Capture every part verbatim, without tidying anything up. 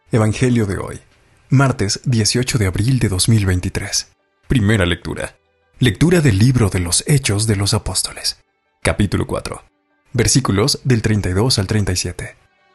Evangelio de hoy, martes dieciocho de abril de dos mil veintitrés. Primera lectura. Lectura del libro de los Hechos de los Apóstoles. Capítulo cuatro. Versículos del treinta y dos al treinta y siete.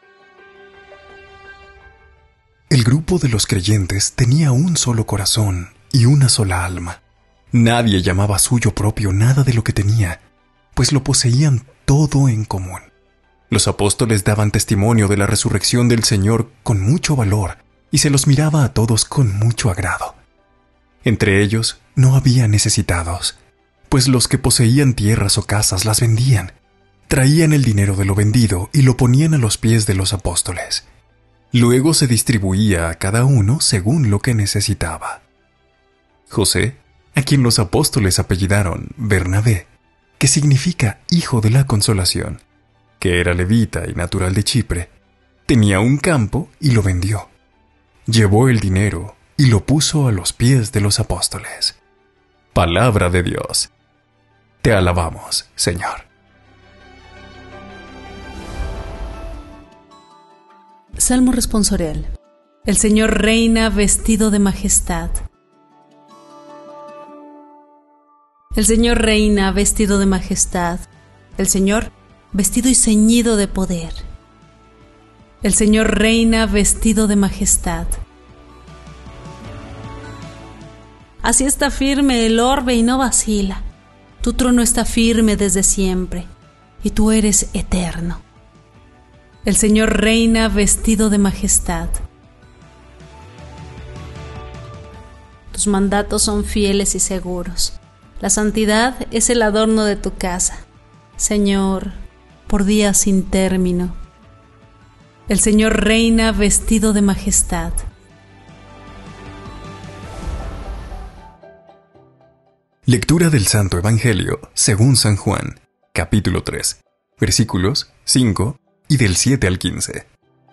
El grupo de los creyentes tenía un solo corazón y una sola alma. Nadie llamaba suyo propio nada de lo que tenía, pues lo poseían todo en común. Los apóstoles daban testimonio de la resurrección del Señor con mucho valor y se los miraba a todos con mucho agrado. Entre ellos no había necesitados, pues los que poseían tierras o casas las vendían, traían el dinero de lo vendido y lo ponían a los pies de los apóstoles. Luego se distribuía a cada uno según lo que necesitaba. José, a quien los apóstoles apellidaron Bernabé, que significa hijo de la consolación, que era levita y natural de Chipre, tenía un campo y lo vendió. Llevó el dinero y lo puso a los pies de los apóstoles. Palabra de Dios. Te alabamos, Señor. Salmo responsorial. El Señor reina vestido de majestad. El Señor reina vestido de majestad. El Señor vestido y ceñido de poder. El Señor reina vestido de majestad. Así está firme el orbe y no vacila. Tu trono está firme desde siempre, y tú eres eterno. El Señor reina vestido de majestad. Tus mandatos son fieles y seguros. La santidad es el adorno de tu casa, Señor, por días sin término. El Señor reina vestido de majestad. Lectura del Santo Evangelio según San Juan, capítulo tres, versículos cinco y del siete al quince.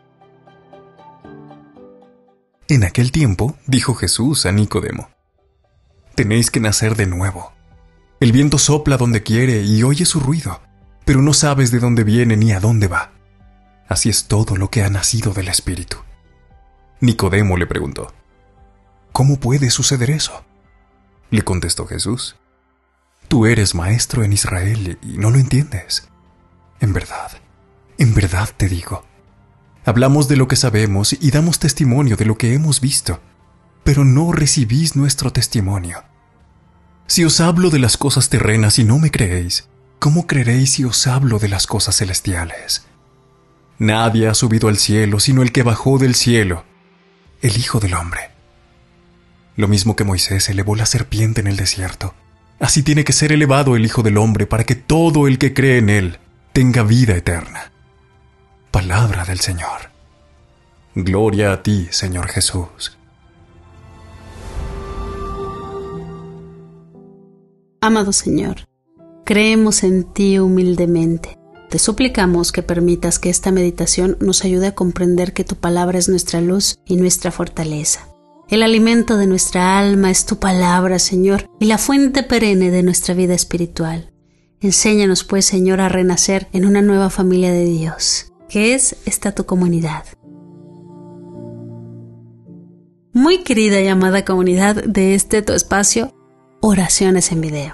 En aquel tiempo dijo Jesús a Nicodemo: Tenéis que nacer de nuevo. El viento sopla donde quiere y oye su ruido, pero no sabes de dónde viene ni a dónde va. Así es todo lo que ha nacido del Espíritu. Nicodemo le preguntó: ¿Cómo puede suceder eso? Le contestó Jesús: Tú eres maestro en Israel y no lo entiendes. En verdad, en verdad te digo, hablamos de lo que sabemos y damos testimonio de lo que hemos visto, pero no recibís nuestro testimonio. Si os hablo de las cosas terrenas y no me creéis, ¿cómo creeréis si os hablo de las cosas celestiales? Nadie ha subido al cielo sino el que bajó del cielo, el Hijo del Hombre. Lo mismo que Moisés elevó la serpiente en el desierto, así tiene que ser elevado el Hijo del Hombre para que todo el que cree en él tenga vida eterna. Palabra del Señor. Gloria a ti, Señor Jesús. Amado Señor, creemos en ti humildemente. Te suplicamos que permitas que esta meditación nos ayude a comprender que tu palabra es nuestra luz y nuestra fortaleza. El alimento de nuestra alma es tu palabra, Señor, y la fuente perenne de nuestra vida espiritual. Enséñanos, pues, Señor, a renacer en una nueva familia de Dios, que es esta tu comunidad. Muy querida y amada comunidad de este tu espacio, Oraciones en Video.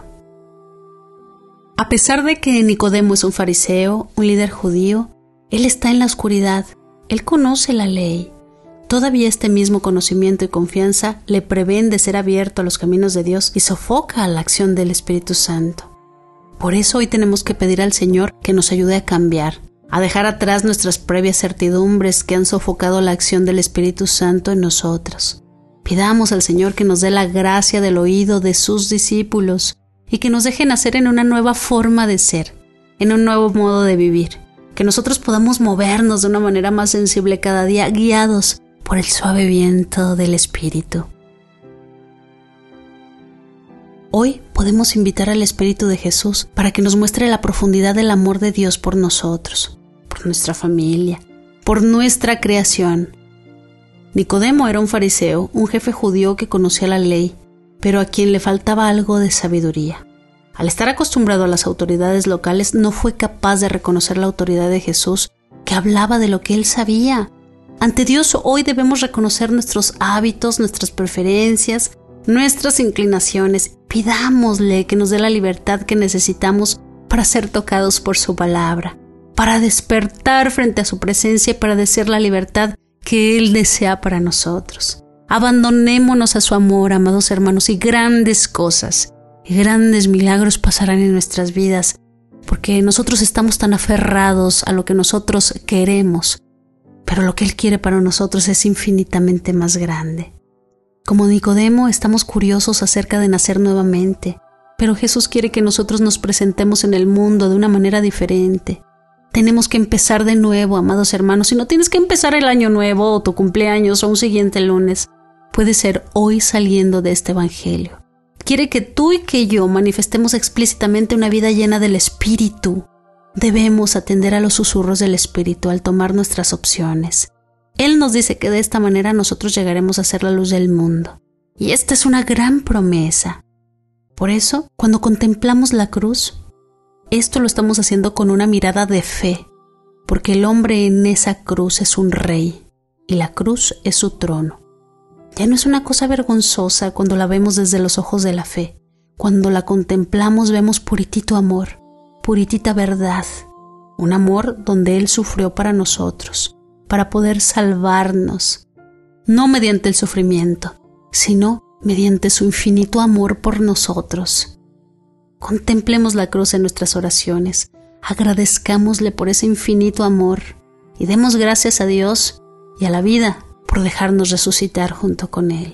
A pesar de que Nicodemo es un fariseo, un líder judío, él está en la oscuridad, él conoce la ley. Todavía este mismo conocimiento y confianza le prevén de ser abierto a los caminos de Dios y sofoca a la acción del Espíritu Santo. Por eso hoy tenemos que pedir al Señor que nos ayude a cambiar, a dejar atrás nuestras previas certidumbres que han sofocado la acción del Espíritu Santo en nosotros. Pidamos al Señor que nos dé la gracia del oído de sus discípulos y que nos deje nacer en una nueva forma de ser, en un nuevo modo de vivir, que nosotros podamos movernos de una manera más sensible cada día, guiados por el suave viento del Espíritu. Hoy podemos invitar al Espíritu de Jesús para que nos muestre la profundidad del amor de Dios por nosotros, por nuestra familia, por nuestra creación. Nicodemo era un fariseo, un jefe judío que conocía la ley, pero a quien le faltaba algo de sabiduría. Al estar acostumbrado a las autoridades locales, no fue capaz de reconocer la autoridad de Jesús, que hablaba de lo que él sabía. Ante Dios hoy debemos reconocer nuestros hábitos, nuestras preferencias, nuestras inclinaciones. Pidámosle que nos dé la libertad que necesitamos para ser tocados por su palabra, para despertar frente a su presencia y para desear la libertad que Él desea para nosotros. Abandonémonos a su amor, amados hermanos, y grandes cosas y grandes milagros pasarán en nuestras vidas, porque nosotros estamos tan aferrados a lo que nosotros queremos, pero lo que Él quiere para nosotros es infinitamente más grande. Como Nicodemo, estamos curiosos acerca de nacer nuevamente, pero Jesús quiere que nosotros nos presentemos en el mundo de una manera diferente. Tenemos que empezar de nuevo, amados hermanos, y no tienes que empezar el año nuevo o tu cumpleaños o un siguiente lunes. Puede ser hoy saliendo de este evangelio. Quiere que tú y que yo manifestemos explícitamente una vida llena del Espíritu. Debemos atender a los susurros del Espíritu al tomar nuestras opciones. Él nos dice que de esta manera nosotros llegaremos a ser la luz del mundo. Y esta es una gran promesa. Por eso, cuando contemplamos la cruz, esto lo estamos haciendo con una mirada de fe, porque el hombre en esa cruz es un rey y la cruz es su trono. Ya no es una cosa vergonzosa cuando la vemos desde los ojos de la fe. Cuando la contemplamos vemos puritito amor, puritita verdad, un amor donde Él sufrió para nosotros, para poder salvarnos, no mediante el sufrimiento, sino mediante su infinito amor por nosotros. Contemplemos la cruz en nuestras oraciones, agradezcámosle por ese infinito amor y demos gracias a Dios y a la vida por dejarnos resucitar junto con Él.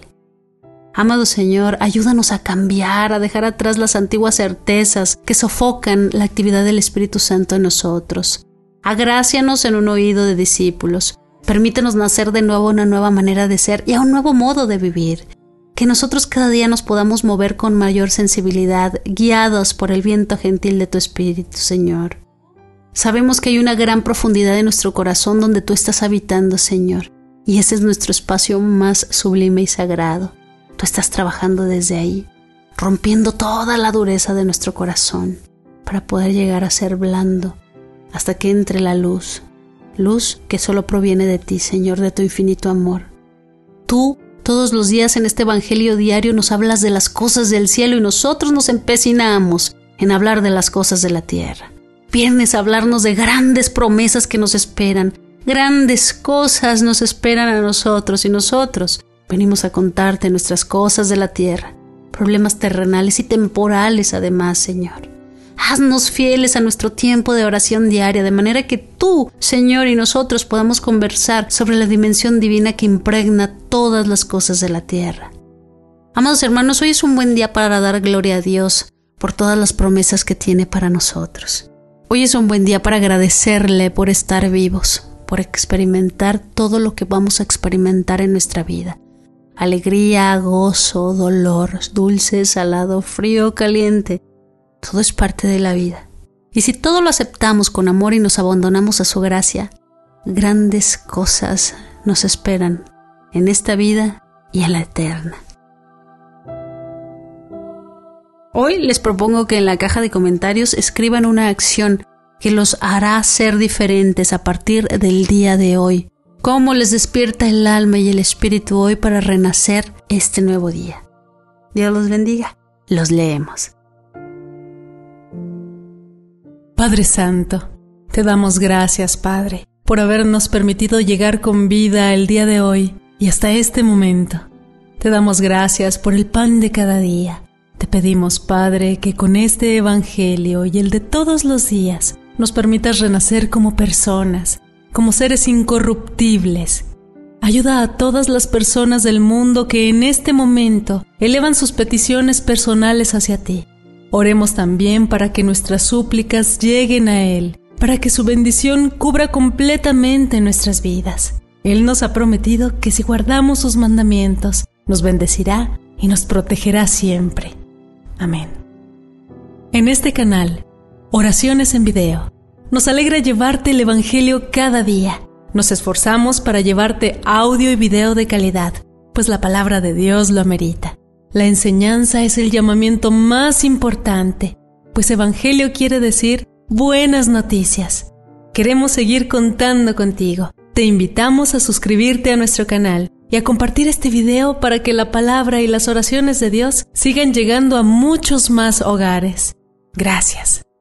Amado Señor, ayúdanos a cambiar, a dejar atrás las antiguas certezas que sofocan la actividad del Espíritu Santo en nosotros. Agrácianos en un oído de discípulos. Permítenos nacer de nuevo a una nueva manera de ser y a un nuevo modo de vivir. Que nosotros cada día nos podamos mover con mayor sensibilidad, guiados por el viento gentil de tu Espíritu, Señor. Sabemos que hay una gran profundidad en nuestro corazón donde tú estás habitando, Señor, y ese es nuestro espacio más sublime y sagrado. Tú estás trabajando desde ahí, rompiendo toda la dureza de nuestro corazón para poder llegar a ser blando hasta que entre la luz, luz que solo proviene de ti, Señor, de tu infinito amor. Tú, todos los días en este evangelio diario nos hablas de las cosas del cielo y nosotros nos empecinamos en hablar de las cosas de la tierra. Vienes a hablarnos de grandes promesas que nos esperan, grandes cosas nos esperan a nosotros y nosotros venimos a contarte nuestras cosas de la tierra, problemas terrenales y temporales además, Señor. Haznos fieles a nuestro tiempo de oración diaria, de manera que tú, Señor, y nosotros podamos conversar sobre la dimensión divina que impregna todas las cosas de la tierra. Amados hermanos, hoy es un buen día para dar gloria a Dios por todas las promesas que tiene para nosotros. Hoy es un buen día para agradecerle por estar vivos, por experimentar todo lo que vamos a experimentar en nuestra vida. Alegría, gozo, dolor, dulce, salado, frío, caliente. Todo es parte de la vida. Y si todo lo aceptamos con amor y nos abandonamos a su gracia, grandes cosas nos esperan en esta vida y en la eterna. Hoy les propongo que en la caja de comentarios escriban una acción que los hará ser diferentes a partir del día de hoy. ¿Cómo les despierta el alma y el espíritu hoy para renacer este nuevo día? Dios los bendiga. Los leemos. Padre Santo, te damos gracias, Padre, por habernos permitido llegar con vida el día de hoy y hasta este momento. Te damos gracias por el pan de cada día. Te pedimos, Padre, que con este evangelio y el de todos los días nos permitas renacer como personas, como seres incorruptibles. Ayuda a todas las personas del mundo que en este momento elevan sus peticiones personales hacia ti. Oremos también para que nuestras súplicas lleguen a Él, para que su bendición cubra completamente nuestras vidas. Él nos ha prometido que si guardamos sus mandamientos, nos bendecirá y nos protegerá siempre. Amén. En este canal, Oraciones en Video, nos alegra llevarte el Evangelio cada día. Nos esforzamos para llevarte audio y video de calidad, pues la palabra de Dios lo amerita. La enseñanza es el llamamiento más importante, pues Evangelio quiere decir buenas noticias. Queremos seguir contando contigo. Te invitamos a suscribirte a nuestro canal y a compartir este video para que la palabra y las oraciones de Dios sigan llegando a muchos más hogares. Gracias.